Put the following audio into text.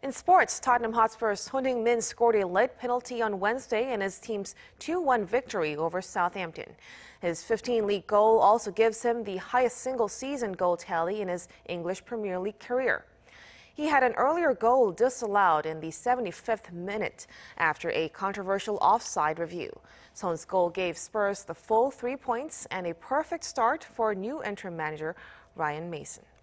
In sports, Tottenham Hotspur's Heung-min scored a late penalty on Wednesday in his team's 2-1 victory over Southampton. His 15th-league goal also gives him the highest single-season goal tally in his English Premier League career. He had an earlier goal disallowed in the 75th minute after a controversial offside review. Son's goal gave Spurs the full 3 points and a perfect start for new interim manager Ryan Mason.